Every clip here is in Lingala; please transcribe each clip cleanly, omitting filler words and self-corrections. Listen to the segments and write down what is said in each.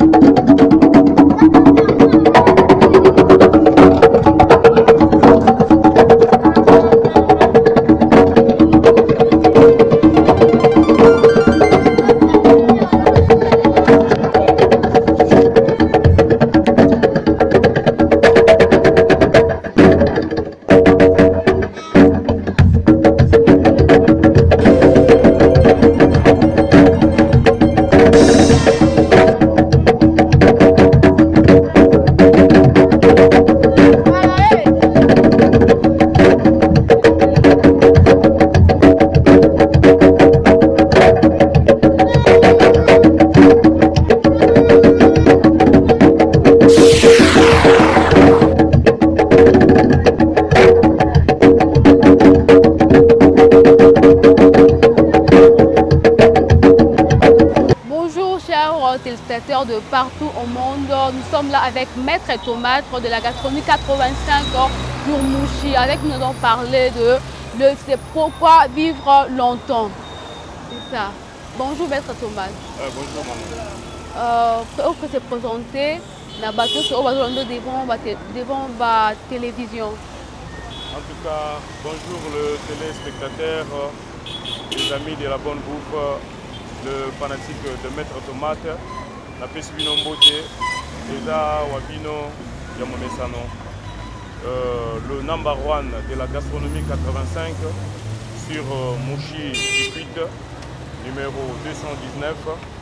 Téléspectateurs de partout au monde, nous sommes là avec Maître Tomate de la gastronomie 85 pour Mouchi. Avec nous allons parler de c'est pourquoi vivre longtemps. C'est ça. Bonjour Maître Tomate. Bonjour maman. Pour que se présenter, la bateau devant la télévision. En tout cas, bonjour le téléspectateur, les amis de la bonne bouffe. Le fanatique de Maître Tomate, la Pesvino Mbote, Eza Wabino Yamomesano, le number one de la gastronomie 85 sur Mouchi Circuit, numéro 219,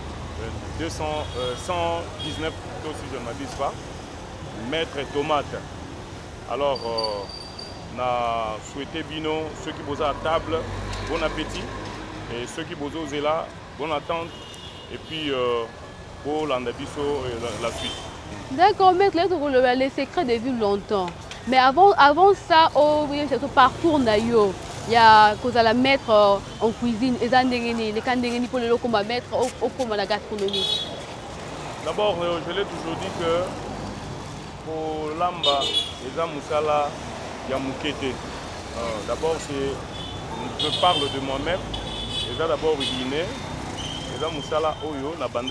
119 plutôt si je ne m'abuse pas, Maître Tomate. Alors, on a souhaité Bino, ceux qui posent à table, bon appétit, et ceux qui posent aux là, bonne attente et puis pour l'Andabiso et la suite. D'accord, Maître, les secrets de vivre longtemps. Mais avant ça, ce parcours, il y a la mettre en cuisine, les candengeni pour le locaux mettre au la gastronomie. D'abord, je l'ai toujours dit que pour l'amba, les amusala, il y a moukete. D'abord, je parle de moi-même. Déjà d'abord Guinée. Moussala Oyo,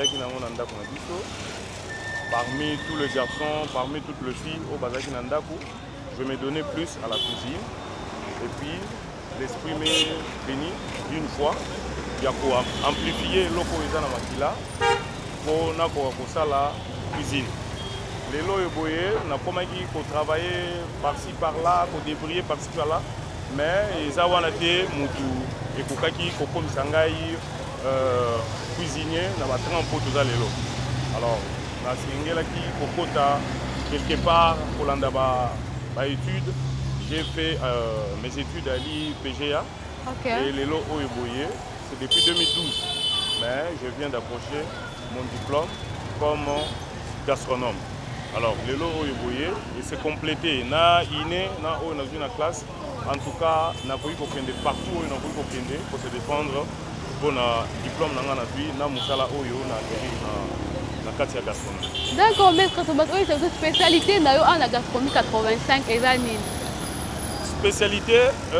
parmi tous les garçons, parmi toutes les filles au Bazaki Nandaku, je me donnais plus à la cuisine. Et puis l'esprit m'est béni d'une fois. Il y a pour amplifier l'oko Ezana Makila pour la cuisine. Les lots eboye, n'a pas pour travailler par-ci par-là, pour débrouiller par-ci par-là. Mais ils ont été moutou et kokaki koko misangai cuisinier na ba trempo tout ça lelo. Alors na singela ki kokota quelque part pour l'anda ba études, j'ai fait mes études à l'IPGA. Et lelo oyoboye, c'est depuis 2012. Mais je viens d'approcher mon diplôme comme gastronome. Alors lelo oyoboye et c'est complété na iné na o na une classe. En tout cas, on a voulu partout où on a voulu pour se défendre pour un diplôme na musala oyo na katia gastronomie. D'accord, Maître Tomate, c'est une spécialité na la gastronomie 85 et spécialité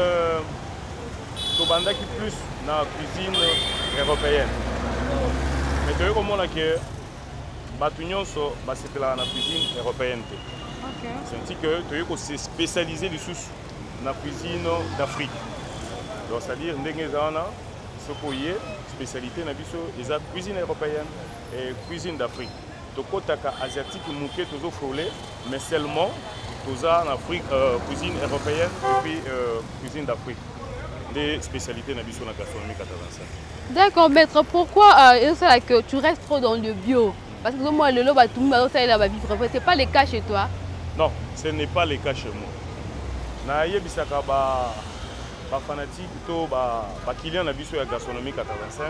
Tobanda qui plus na cuisine européenne. Mais tu vois comment là que Batunion so c'était la cuisine européenne. C'est que tu vois que c'est spécialisé du sous la cuisine d'Afrique. Donc c'est-à-dire Ndengezana, Sokoye, spécialité na la cuisine européenne et cuisine d'Afrique. Tokotaka asiatique mouké toujours frôlé, mais seulement toza en Afrique cuisine européenne et puis cuisine d'Afrique. Des spécialités na la gastronomie 85. D'accord, Maître, pourquoi que tu restes trop dans le bio? Parce que moi le loba tout le monde c'est pas le cas chez toi. Non, ce n'est pas le cas chez moi. Nayebisaka ba fanatique to ba client na biso ya gastronomie 85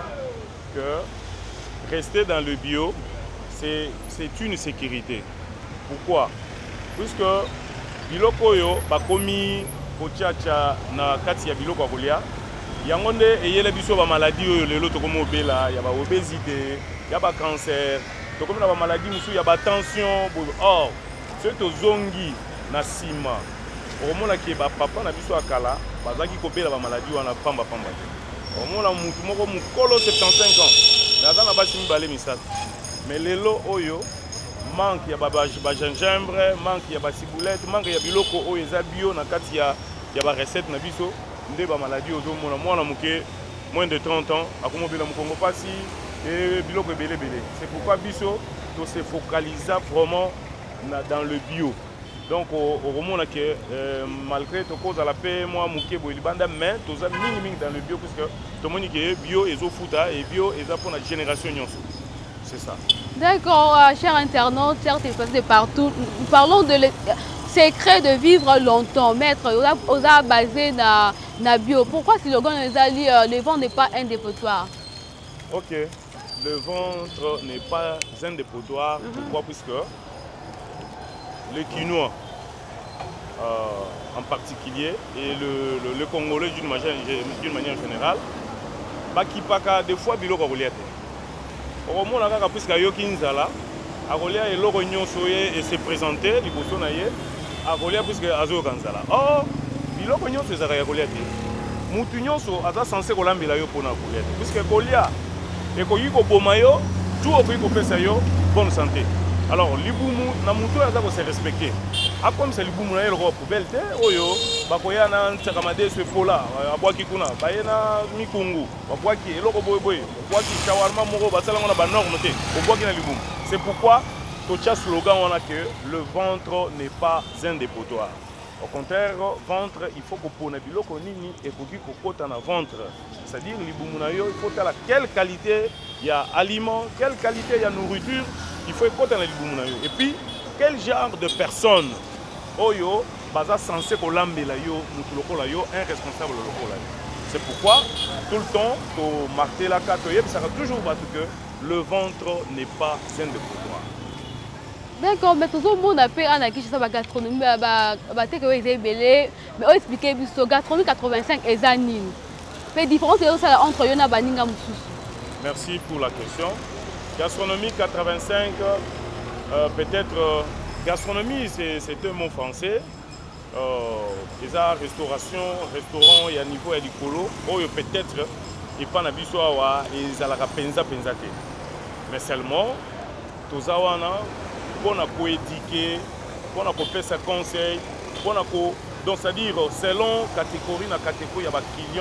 que rester dans le bio c'est une sécurité. Pourquoi? Puisque biloko yo bakomi kochacha na kati ya biloko ya kolia yango nde eyele biso ba maladie oyo lelo tokomi obela ya ba obésité ya ba cancer tokomi na ba maladie musu ya ba tension. Or ceux tozongi na sima omona ke ba papa na biso akala bazaki kobela ba maladie wana pamba omona mutu moko mukolo 75 ans naza na basi mibale misatu Mais les lots oyo manque il y a gingembre, manque il y a ciboulette, manque il y a biloko oyo eza bio na kati ya ba recette na biso nde ba maladie ozo mona mwana muke moins de 30 ans akomobela mukongo pasi et biloko belé. C'est pourquoi biso to se focalise vraiment dans le bio. Donc au moment que malgré to cause à la paix moi muke bo libanda mais to za mingi dans le bio puisque to moni que bio ezo futa et bio eza pour la génération nyonso. C'est ça. D'accord, chers internautes, chers téléspectateurs de partout, nous parlons de secret de vivre longtemps. Maître, on a basé na bio. Pourquoi si le gars nous a dit le ventre n'est pas un dépotoir? Ok, le ventre n'est pas un dépotoir. Pourquoi? Puisque le quinoa en particulier et le congolais d'une manière générale, bakipaka des fois biloko reliate. Au moment où puisque yoki nzala, akolia eloko nyonso et se présenter liboso na ye, akolia puisque azo kanzala. Oh, biloko nyonso ezaka ya kolia te. Mutu nyonso aza censé kolambela yo pona kolia te. Puisque kolia ekoki koboma yo, tout okoki kopesa yo bonne santé. Alors libumu na mutu aza ko se respecter. A comme c'est libumu na eloko poubelle te, oyo bakoya na ntakamade se pola, abwaki kuna, bayena mikungu, babwaki eloko boyeboy, babwaki shawarma moko basala ngona ba norme te, babwaki na libumu. C'est pourquoi tocha slogan on a que le ventre n'est pas un dépotoir. Au contraire, ventre, il faut que pona biloko nini et koki kokota na ventre. C'est-à-dire libumu na yo, il faut tala quelle qualité il y a aliment, quelle qualité il y a nourriture, il faut écouter na libumu na yo. Et puis quel genre de personne oyo baza censé kolambela yo mutuloko la yo un responsable loko la. C'est pourquoi tout le temps to marquer la carte ça sera toujours parce que le ventre n'est pas un dépotoir. D'accord, mais tout le monde a fait un acquis sur la gastronomie, mais on explique que la gastronomie 85 est anine. La différence entre eux et Baninga Moussous. Merci pour la question. Gastronomie 85, peut-être, gastronomie c'est un mot français. Déjà restauration, restaurant, il y a un niveau et du colo. Peut-être, il n'y a pas de penza. Mais seulement, tout ça, pour éduquer, pour faire ce conseil, donc c'est-à-dire selon catégorie, il y a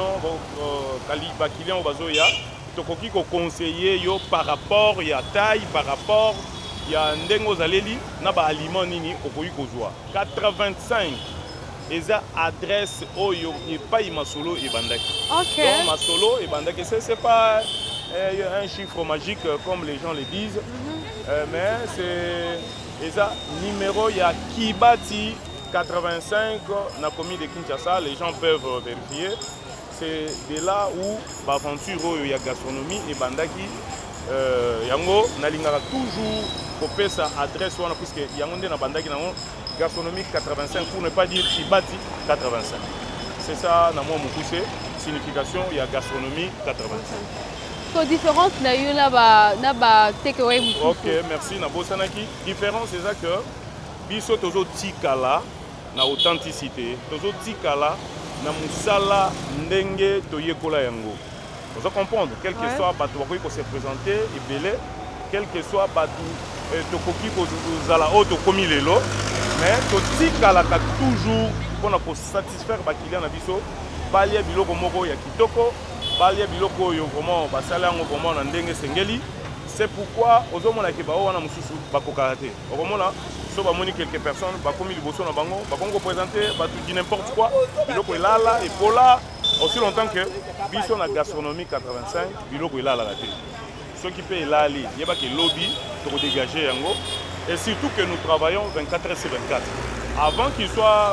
des clients qui sont conseillés par rapport à taille, par rapport à ndengo zaleli, na ba aliment nini okoyi kozwa. 85 eza adresse oyo et pas Masolo et Bandaki. OK. Donc Masolo et Bandaki c'est pas un chiffre magique comme les gens le disent. Mais c'est eza numéro il y a Kibati 85 na commune de Kinshasa, les gens peuvent vérifier. C'est de là où l'aventure il y a gastronomie et Bandaki yango nalingaka toujours pour sa adresse wana puisque yango nde na Bandaki nango gastronomie 85 pour ne pas dire Kibati 85. C'est ça na moi mokuse signification il y a gastronomie 85. La différence na ba takeaway. OK, merci na bosanaki. Différence c'est ça que biso tozo tikala na authenticité, tozo tikala na musala ndenge toyekola yango. Vous comprendre quel que soit bato bakoki ko se présenter et belé, quel que soit bato tokoki ko zala auto komi lelo, mais to tikala ka toujours pour ko satisfaire ba client na biso, balia biloko moko ya kitoko. Balia biloko yo vraiment basala yango vraiment na ndenge sengeli. C'est pourquoi ozomona ke bao wana mususu bakokaraté. Okomona so ba moni quelques personnes bakomi liboso na bango, bakongo présenter batu di n'importe quoi, biloko elala et pola aussi longtemps que biso na gastronomie 85 biloko elala la té. Ceux qui paient elali, yeba ke lobby pour dégager yango et surtout que nous travaillons 24 heures sur 24. Avant qu'il soit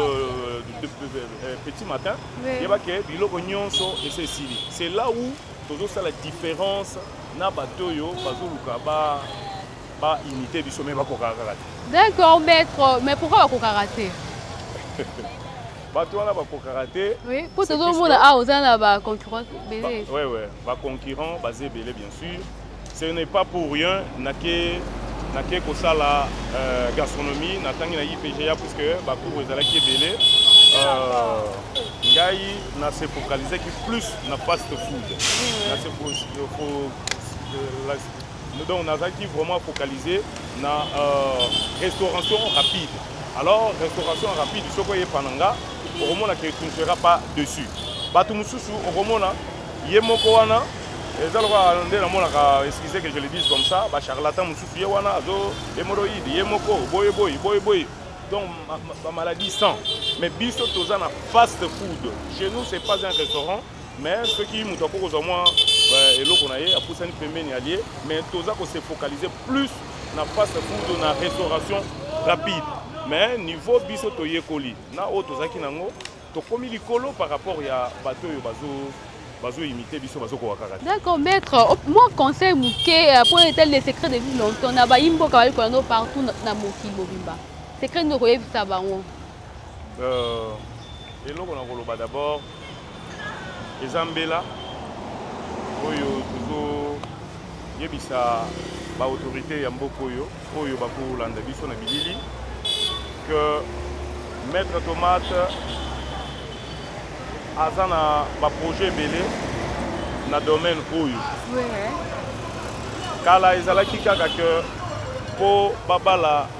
petit matin, c'est là où ça la différence na batoyo bazoluka ba unité du sommet ba kokaraté. D'accord maître, mais pourquoi ba kokaraté? Bato wana ba kokaraté. Oui, pour tout le monde a osana ba concurrence belé. Oui oui, ba concurrent basé belé bien sûr. Ce n'est pas pour rien naké kosala gastronomie natangi na IPGA puisque bakour ezalaki belé. Ngai na se focaliser qui plus na fast food. donc on a vraiment focalisé na restauration rapide. Alors restauration rapide ce que pananga au moment que tu ne seras pas dessus batu mususu au moment yemoko wana ezalwa ndé na mona ka excusez que je le dise comme ça ba charlatan mususu wana azo hémorroïde yemoko boy donc ma maladie sans mais biso toza na fast food chez nous c'est pas un restaurant mais ce qui nous toko aux moins et l'eau qu'on a eu a poussé une pembeni allié mais toza ko se focaliser plus na fast food na restauration rapide mais niveau biso toyekoli na o tozaki nango tokomi likolo par rapport ya bato yo bazo imiter biso bazo ko wakaka. D'accord maître, moi conseil mouké pour tel les secrets de vivre longtemps na ba imbo ka ko no partout na mokili mobimba. Secret no koyebi sa bango. Et l'eau qu'on a koloba d'abord ezambela oyo tuzo yebisa ba autorité ya mboko oyo bakolanda biso na bilili que Maître Tomate aza na ba projet belé na domaine oyo. Oui. Kala ezalaki kaka que po babala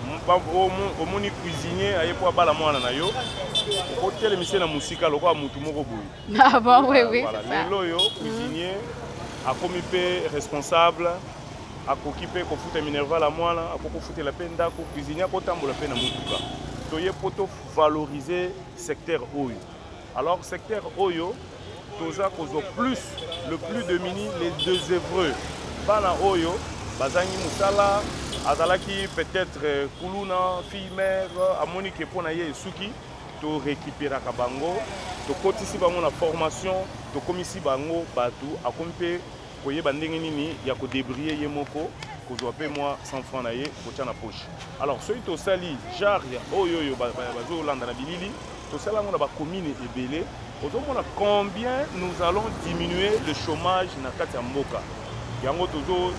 omoni cuisinier aye po abala mwana na yo hôtel monsieur na musika lokwa mutu moko boye. Ah bon oui. Voilà, lelo yo cuisinier akomi pe responsable akoki pe kofuta minerva la mwana akokofuta la pe ndako cuisinier akotambola pe na mutuka. Toye poto valoriser secteur oyo. Alors secteur oyo toza kozo plus le plus domini les deux œuvreux. Bana oyo bazangi musala azalaki peut-être kuluna fille mère amoni ke pona ye suki to récupérer kabango to kotisi bango na formation to komisi bango batu akompe koyeba ndenge nini ya ko débrier ye moko kozwa pe moi 100 francs na ye kotia na poche. Alors soki to sali genre oyo bazo landa na bilili to sala ngona ba commune ebele ozomona combien nous allons diminuer le chômage na kati ya mboka yango tozo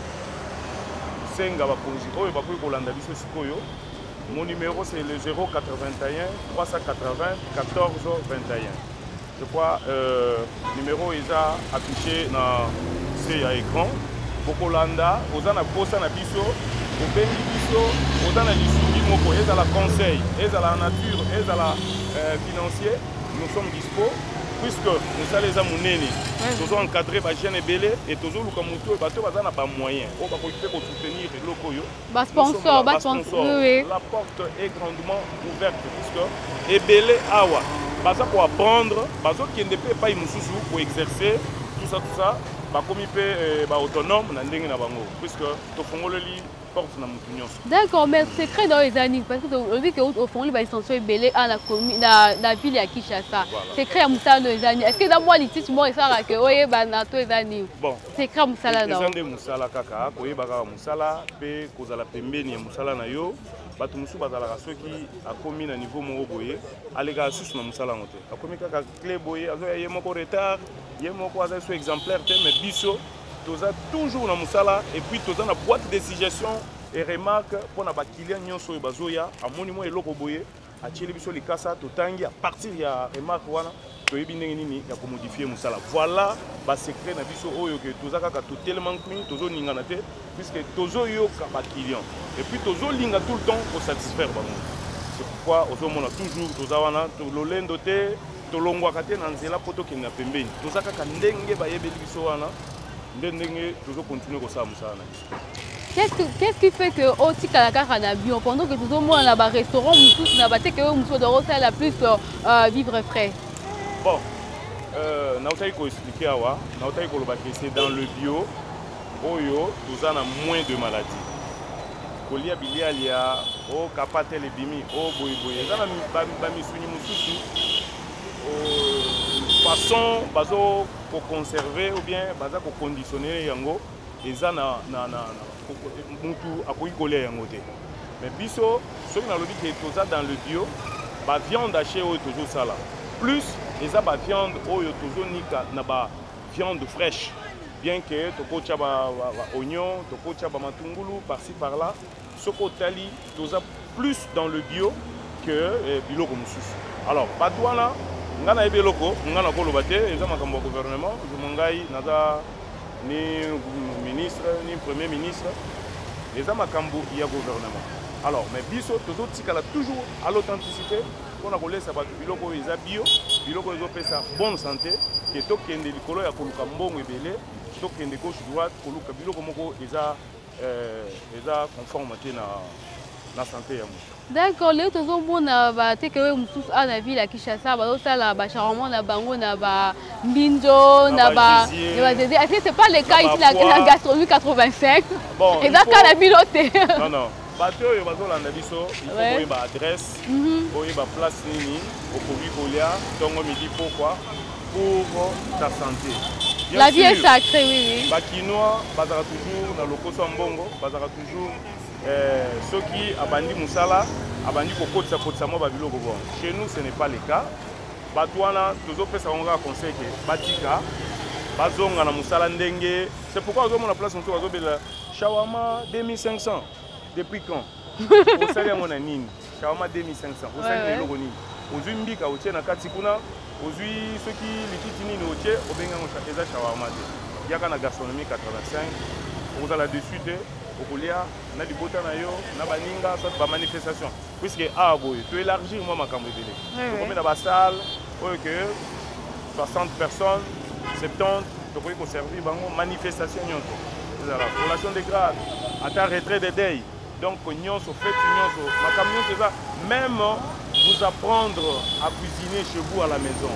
senga bakonzi oyo bakoki kolanda biso sikoyo. Mon numéro c'est le 081 380 14 21. Je crois numéro est affiché dans ce écran. Bokolanda, ozana posa na biso, obengi biso, ozana lisuki moko, ezala conseil, ezala nature, ezala financier, nous sommes dispo. Puisque nous allons les amener, nous allons encadrer les jeunes belés et tous les gens qui ont pas moyen. On va soutenir les locaux. Bas sponsor, oui. La porte est grandement ouverte puisque les belés awa, basa pour apprendre, basa qui ne peut pas y pour exercer tout ça, bah comme il peut autonome na ndenge na bango puisque to fongolo li porte na mutu nyonso. D'accord, mais c'est très dans les années parce que on dit que au fond les extensions belé à la commune la ville à Kinshasa. C'est créé à Moussa dans les années. Est-ce que dans moi les titres moi ça que oye ba na to les années. Bon. C'est créé à Moussa là. Les années Moussa là kaka ko yeba Moussa là pe kozala pembeni ya Moussa là na yo. Bato musu bazalaka soki akomi na niveau moko boye alega susu na musala ngote akomi kaka clé boye azoya ye moko retard ye moko aza so exemplaire te mais biso toza toujours na musala et puis toza na boîte de suggestion et remarque pour na ba client nyonso bazoya amoni mo eloko boye atieli biso likasa totangi à partir ya remarque wana toyebi ndenge nini ya ko modifier musala. Voilà ba secret na biso oyo que toza kaka to tellement clean tozo ningana te puisque tozo yoka ba client et puis tozo linga tout le temps pour satisfaire bango. C'est pourquoi ozomona toujours toza wana to lolendo te to longwa kate na nzela poto ke na pembeni toza kaka ndenge ba yebeli biso wana ndenge tozo continuer ko sa musala na biso. Qu'est-ce qui fait que au Tikalaka na bio pendant que tout au moins là bas restaurant tous na baté que nous de ça la plus vivre frais. Bon, nautayi ko expliquer awa, nautayi ko loba que c'est dans le bio oyo nous avons moins de maladies. Kolia bilia lia o kapate le bimi o boy boy. Ezana ba misuni mususu façon bazo ko conserver ou bien baza ko conditionner yango ezana na mutu akoki kolia yango te. Mais biso soki na lobi que toza dans le bio ba viande hachée oyo toujours ça là. Plus les abats viande oyo toujours nika na ba viande fraîche. Bien que toko chaba oignon, toko chaba matungulu par-ci par-là, soko tali toza plus dans le bio que biloko mususu. Alors batouana ngana ebeloko ngana ko lobate eza makambo gouvernement je mongai naza ni ministre, ni premier ministre. Les amakambo, il y a gouvernement. Alors, mais biso, toujours toujours à l'authenticité. On a collé ça, biloko ils bio, biloko ils ont ça bonne santé. Et tout qui est des colons à koluka mbongo et belé, tout qui est des gauche droite, koluka biloko moko ils a conformité na santé ya mo. D'accord, les autres ont ba te que mususu ana ville à Kinshasa, ba osala ba charmant na bango na ba mbinjo na ba zézé. Est-ce que c'est pas le cas ici la gastronomie 85? Bon, et dans cas la biloté. Non non. Bateau yo bazolanda biso, il faut qu'il y ait une adresse, il y ait une place nini, au Kolia, tongo midi pourquoi? Pour ta santé. Bien la sûr, vie est sacrée, oui. Bakinois, bazara toujours dans le Koso Mbongo, bazara toujours ceux qui abandi Moussala, abandi Koko Tsamo Babilo Bobo. Chez nous, ce n'est pas le cas. Batouana, toujours fait ça, on va conseiller que Batika, Bazonga na Moussala Ndenge. C'est pourquoi on a la place, on a Shawama 2500. Depuis quand? Au salaire mon anine, Shawama 2500. Au salaire de l'Oroni. Aux Umbika, au Tien, à Katikuna, aux ceux qui l'équitent au Tien, au Benga, au Shawama. Il y a une gastronomie 85. Vous allez dessus, au Kolia, na du Bota na yo, na baninga, soit ba manifestation. Puisque ah boy, tu élargis moi ma cambrélé. On met dans la salle, que 60 personnes, 70, tu peux conserver bango manifestation nyonto. Voilà, relation de grade, à ta retrait de deuil. Donc, nyonso, fête nyonso, ma camion c'est ça. Même vous apprendre à cuisiner chez vous à la maison.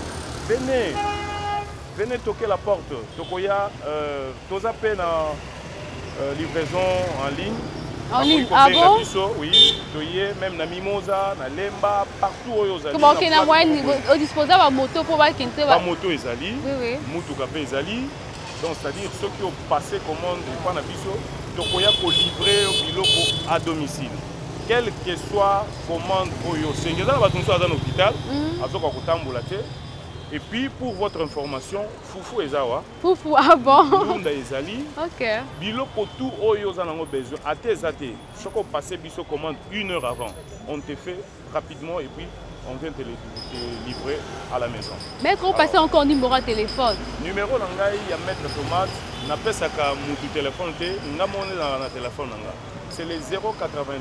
Venez toquer la porte. Tokoya, toza peine livraison en ligne. En ligne, ah bon? Oui, même na Mimosa, na Lemba, partout où vous allez. Comment qu'il y a moyen de disposer de moto pour voir qu'il y a la moto ezali, oui. Moutouka pe ezali. Donc c'est-à-dire ceux qui ont passé commande de pan abiso, tokoya ko livrer biloko à domicile. Quelle que soit commande oyo, c'est que ça va tout ça dans l'hôpital, azoka kotambola te. Et puis pour votre information, Foufou Ezawa. Foufou, ah bon? Lunda Ezali. Ok. Biloko tout oyo zanango besoin. Até zate. Ce qu'on passait biso commande 1 heure avant. On te fait rapidement et puis on vient te livrer à la maison. Maître, on passe encore un numéro de téléphone. Numéro nangai ya Maître Tomate. Na pesa ka mutu téléphone te. Nga mone na téléphone nanga. C'est le 081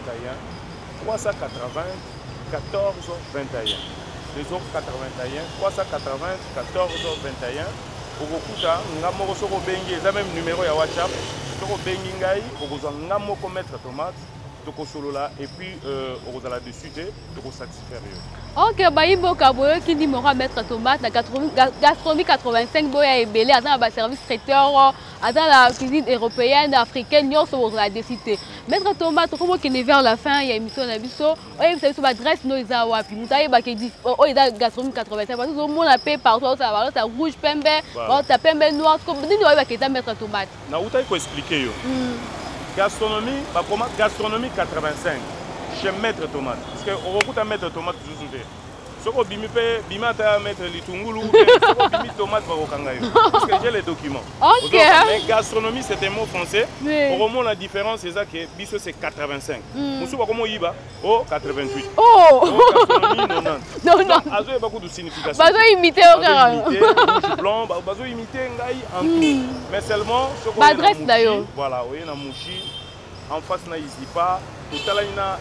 380 14 21. Les autres 81, 380, 14, 21. Au Gokuta, Ngamo Soro Bengi, c'est même numéro ya WhatsApp. Soro Bengi Ngai, au Ngamo Mettre Tomate, Toko Solola, et puis au Zala dessus, Toko satisfaire. Ok, Baïbo Kaboyo qui dit Mora Mettre Tomate, la gastronomie 85, Boya et Belé, dans le service traiteur, dans la cuisine européenne, africaine, nous sommes la décité. Mettre Tomate, comment qu'il est vers la fin, il y a une émission d'Abisso, vous savez, sur l'adresse, nous avons puis nous avons dit, oh, il y a gastronomie 85, parce que tout le monde a payé partout, ça va, ça rouge, pembe, ça pembe noir, comme nous avons Mettre Tomate. Na où t'as expliqué gastronomie, gastronomie 85, chez Maître Tomate. Parce que au recours à Maître Tomate, toujours fait. Ce qu'on bimi pe, bima ta mettre les tungulu, ce qu'on bimi tomate va au kangayo. Parce que j'ai les documents. Ok. Mais gastronomie c'est un mot français. Au moment la différence c'est ça que biso c'est 85. Moussou va comment yiba? Oh 88. Oh. Gastronomie 90. Non non. Azo y a beaucoup de signification. Bazo imiter au carrément. Rouge blanc, bazo imiter ngai en tout. Mais seulement ce qu'on adresse d'ailleurs. Voilà, oui na mouchi. En face na Isipa, total ina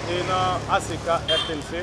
ACK RTNC.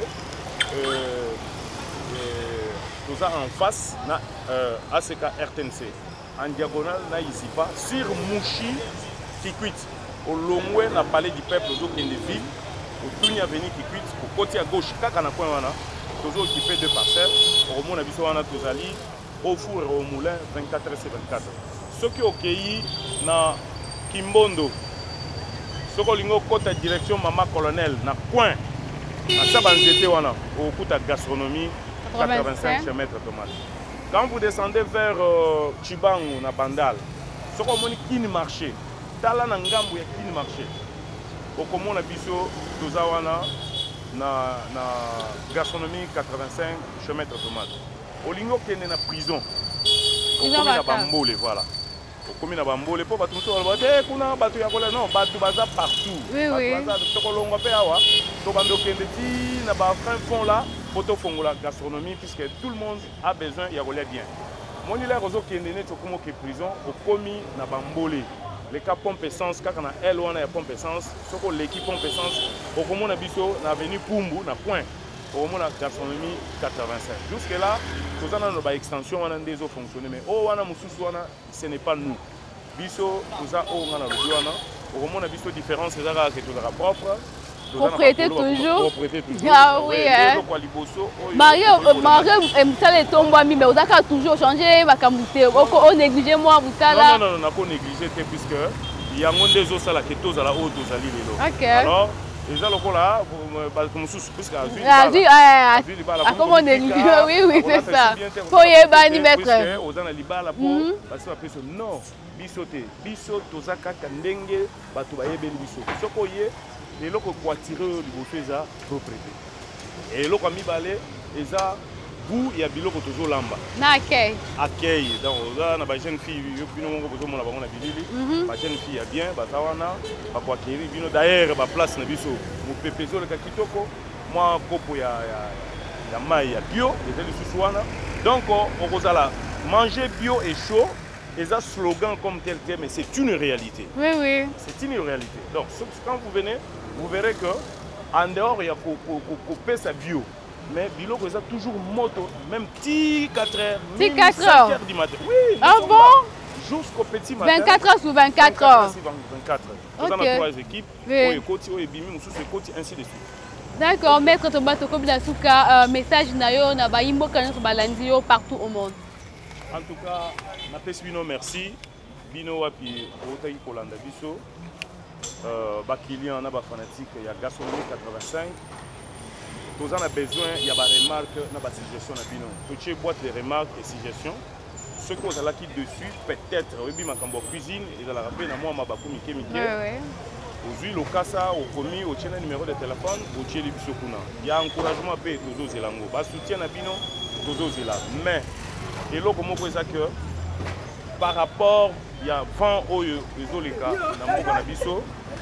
Tout ça en face na ACK RTNC. En diagonale na Isipa sur Mouchi Kikwit. Au Longwe na palais du peuple au Kendeville. Au Tunia Avenue Kikwit. Au côté à gauche, kaka na coin wana. Toujours occupé de parcelles. Au moment où on a Tozali, au four et au moulin 24/24. Ceux qui ont accueilli na Kimbondo. Ce qui est la direction Maman Colonel, na coin, à Sabanzete, au coup de gastronomie, 85 chez Maître Tomate. Quand vous descendez vers Chibangu, na Bandal, ce qui est le marché, Tala na Ngambu, il y a marché. Au comment on a biso, Tozawana, na gastronomie 85 chez Maître Tomate. Au lingo qui est na prison, au commun à Bambole, voilà. Comme il y a Bambole, pour battre tout le monde, kuna batu ya kola non, batu baza partout. Oui oui. Baza toko longa pe awa, to bando kendeti na ba fin fond là, photo fongola gastronomie puisque tout le monde a besoin ya kola bien. Mon île réseau qui est né comme prison au commis na bambolé. Les cas pompe essence quand on a L on a pompe essence, ce que l'équipe pompe essence au comment on a biso na avenue Pumbu na point. Au moment la gastronomie 85. Jusque là, tout ça dans extension on a des eaux fonctionner mais oh on a mususu ce n'est pas nous. Biso tout ça oh on a le douana. Au moment on a biso différence c'est ça que tout sera propre. Propriété toujours. Propriété toujours. Ah oui, hein. Mario, ça les tombe mais on a toujours changé ma camouté. On néglige moi vous ça là. Non, on n'a pas négligé puisque il y a moins des os à la ketos à la haute aux alliés. OK. Alors, les gens là, comme sous plus qu'à vue. Comment on néglige? Oui, c'est ça. Faut y bani mettre. Aux gens à liba la peau parce que après non, bisoté, biso tozaka kandenge batu bayebeli biso. Sokoye et là, on va tirer le ça propriété. Et là, on va balé et ça, vous, il y a des gens qui sont là. Accueil. Accueil. Donc, on a des jeunes filles, il y a des jeunes filles, bien, d'ailleurs, la place, mon pépezo, le kakitoko, moi, il y a maï, bio, donc, on va manger bio et chaud. Et ça, slogan comme tel, mais c'est une réalité. Oui. C'est une réalité. Donc, quand vous venez, vous verrez qu'en dehors, il y a couper sa bio. Mais bilo, ça toujours moto, même 4 heures, même 5 heures du matin. Oui, ah bon? Jusqu'au petit matin. 24 heures sur 24 heures. 24 heures. Nous avons 3 équipes. Ainsi de suite. D'accord, maître Tomato Kobinasuka, message nayo na baimbo kanyo balandio partout au monde. En tout cas, je vous remercie. Bino wapi otaki kolanda biso. Client na ba fanatique ya gastronomie 85. Nous avons besoin il y a des remarques na ba suggestion na bino. Toutes boîte de remarques et suggestions. Ce que vous allez dessus peut-être oui makambo cuisine et la rappeler na moi mabaku mike mike. Ouais. Aujourd'hui le casa au commis au chien numéro de téléphone au chien biso kuna. Il y a encouragement pe tozo zelango. Ba soutien na bino tozo zela. Mais et là, comment vous savez que par rapport, il y a 20 oyo les cas dans mon biso,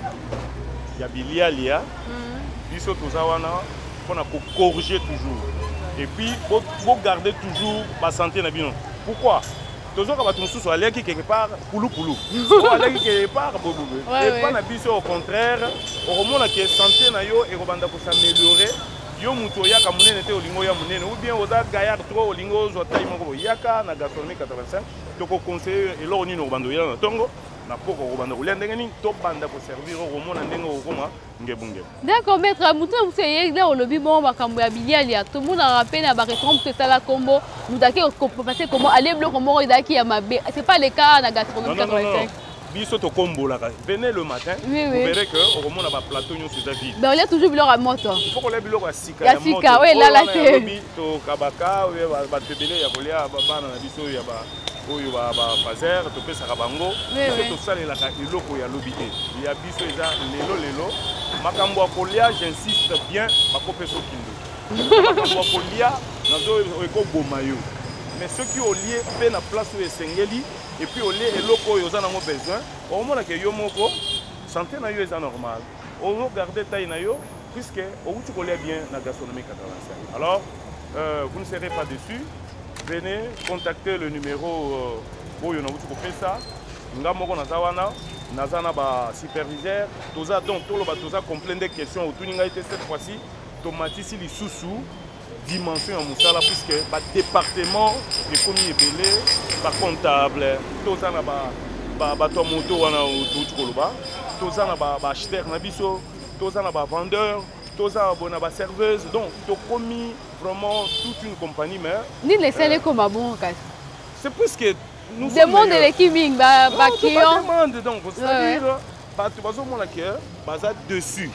il y a bilialia, biso tozawana, on a corriger toujours. Et puis, vous gardez toujours la santé na bino. Pourquoi? Toujours quand on soit allé quelque part, poulou. Aller quelque part, bobo. Et pas na biso au contraire, au moment où la santé na yo et robanda pour s'améliorer. Yo muto yaka munene te olingo ya munene ou bien oza gaillard trop olingo zo taille moko yaka na gastronomie 85 to ko conseiller et lo ni no bando ya na tongo na poko ko bando kulia ndenge ni to banda ko servir o mona ndenge o koma ngebunge. D'accord maître muto museye là au lobby bon makambo ya bilialia tout le monde a rappelé na ba restaurant c'est ça la combo mutaki ko passer comment aller bloc comment idaki ya mabe c'est pas le cas na gastronomie 85. Biso to combo là. Venez le matin, vous verrez que au moment on a plateau nous sur vide. Ben on a toujours biloko à moto. Il faut qu'on ait biloko à sika. Ya sika, oui là là c'est. To kabaka, oui ba tebele ya kolia bana na biso ya ba oyo ba fazer to pesa kabango. Biso to salela ka biloko ya lobité. Ya biso eza lelo makambo ya kolia j'insiste bien ba kopeso kindo. Makambo ya kolia nazo eko bomayo. Mais ceux qui ont lié fait la place où Sengeli et puis au lieu et locaux ils en ont besoin au moment que yo moko santé na yo est normal on regarder taille na yo puisque au bout tu connais bien la gastronomie 85 alors vous ne serez pas déçus venez contacter le numéro où on a fait ça ngamoko na zawana nazana ba superviseur toza donc tout le toza complet des questions autour ninga été cette fois-ci tomatisi li sousou dimension en Moussala puisque le département de commis belé, par comptable, tout ça na ba moto wana tout koloba, tout ça na ba acheteur na biso, tout ça na ba vendeur, tout ça na ba serveuse. Donc to commis vraiment toute une compagnie mais ni laisser comme bon cas. C'est puisque nous demande l'équipe ba client. Demande donc c'est-à-dire ba tu vas au monde là baza dessus.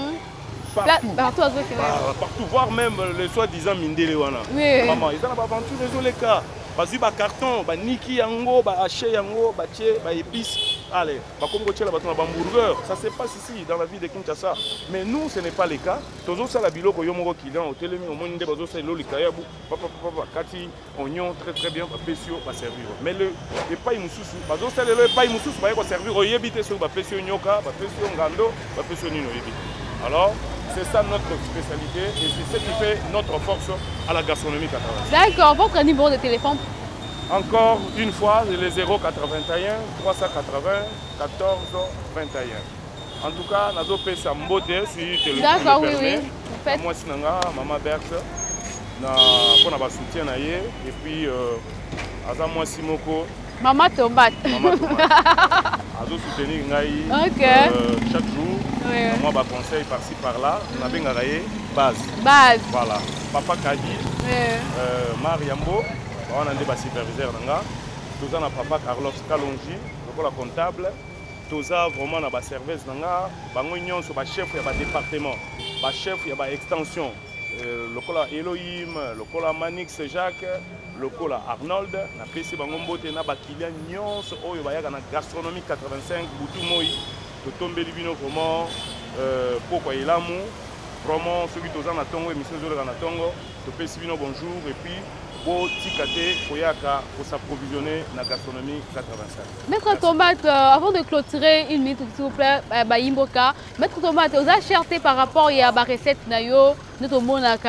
Partout, voire même les soi-disant Mindele wana. Maman, ils ont pas vendu les cas. Parce que les cartons, les niki yango, les haché yango, les épices. Allez, comme tu as un hamburger, ça se passe ici dans la ville de Kinshasa. Mais nous, ce n'est pas le cas. Tous ça la bilo ko yomoro client au télémi au monde des bazo c'est loli kayabu. Papa kati oignon très bien pesio va servir. Mais le paille mususu, bazo c'est le paille mususu va servir au yebité sur ba pesio nyoka, ba pesio ngando, ba pesio nino yebi. Alors, c'est ça notre spécialité et c'est ce qui fait notre force à la gastronomie 85. D'accord, votre numéro de téléphone? Encore une fois, les 081 380 14 21. En tout cas, nous avons fait ça si tu le permets. D'accord, oui, oui. Moi, c'est Maman Berthe. Pour notre soutien. Et puis, moi, Simoko. Maman Tomate. Maman Tomate. Azo soutenir chaque jour. Oui. Moi, bah, conseil par-ci par-là. On a bien gagné base. Base. Voilà. Papa Kadi. Oui. Mariambo. On a des superviseurs. Nous avons papa Carlos Kalonji, le comptable. Nous avons vraiment des services. Nous avons chef de département, chef de extension. Le cola Elohim, le cola Manix Jacques, le cola Arnold. Na PC Bangombote na bakilian nyonso oyo bayaka na gastronomie 85 butu moi. To tomber libino vraiment pourquoi elamu vraiment ceux qui tozana tongo émission zo na tongo to PC bino bonjour et puis pour s'approvisionner dans la gastronomie 85. Maître Tomate, avant de clôturer une minute, s'il vous plaît, Maître Tomate, vous avez cherché par rapport à la recette, notre monde a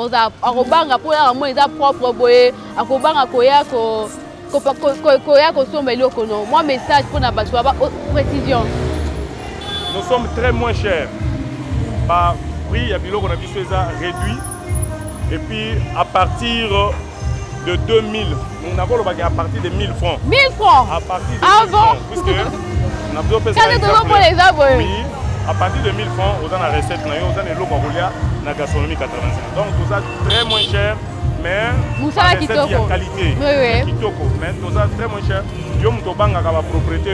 moi, message pour la précision. Nous sommes très moins chers. Par prix, il y a réduit. Et puis, à partir de 2000, nous avons à partir de 1000 francs. 1000 francs? À partir de 1000 francs. Puisque nous avons fait ça. Oui, à partir de 1000 francs, vous avez la recette, vous avez le logo dans la gastronomie 85. Donc, tout ça très moins cher, mais la recette il y a qualité. Oui, oui. Kitoko, mais tout ça très moins cher. Yo mutobanga la propriété,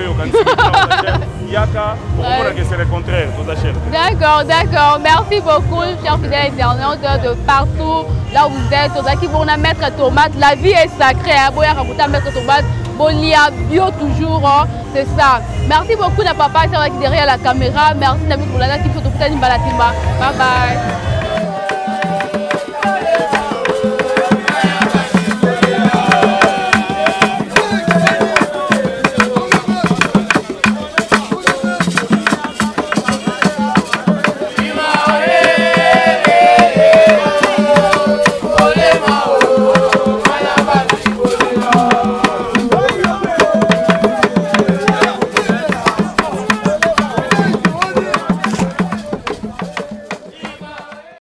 c'est le contraire, tout ça cher. D'accord, d'accord. Merci beaucoup, chers fidèles internautes de partout là où vous êtes. Vous qui vont mettre tomate. La vie est sacrée. Boya Rabuta mettre tomate. Bolia bio toujours. C'est ça. Merci beaucoup, na papa, c'est vrai qui derrière la caméra. Merci Nabi Koulana qui fait tout le temps. Bye bye.